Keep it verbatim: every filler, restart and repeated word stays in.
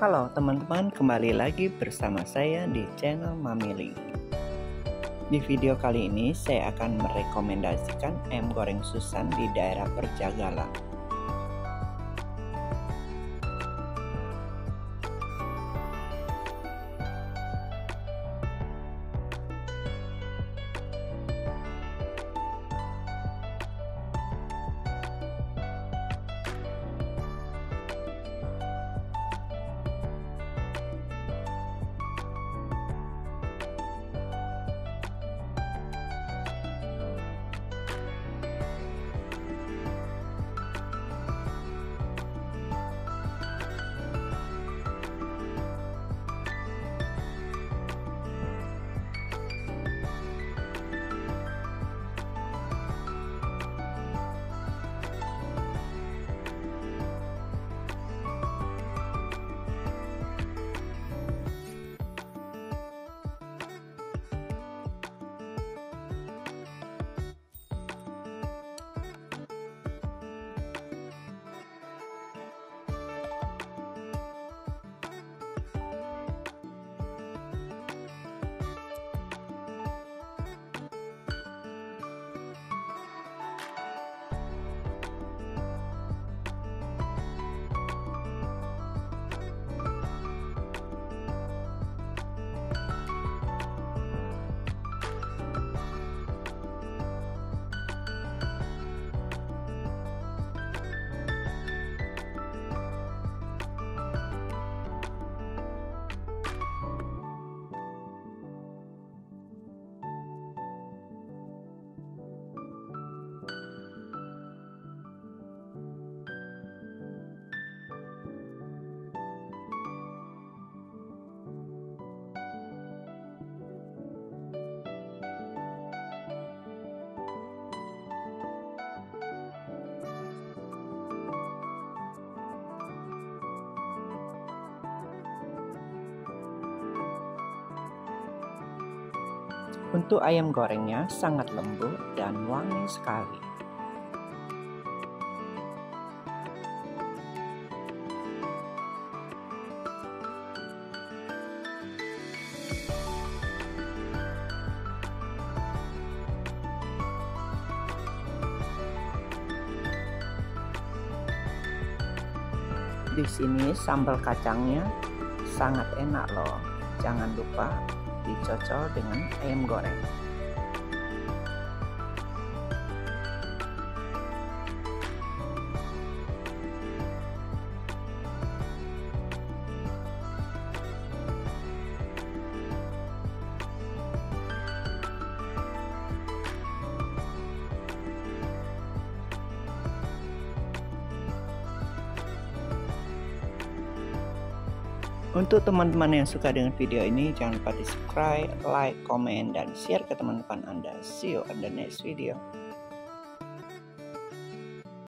Halo teman-teman, kembali lagi bersama saya di channel Mamili. Di video kali ini saya akan merekomendasikan ayam goreng Susan di daerah Perjagalan. Untuk ayam gorengnya sangat lembut dan wangi sekali. Di sini sambal kacangnya sangat enak loh. Jangan lupa dicocol dengan ayam goreng. Untuk teman-teman yang suka dengan video ini, jangan lupa di subscribe, like, komen, dan share ke teman-teman Anda. See you on the next video.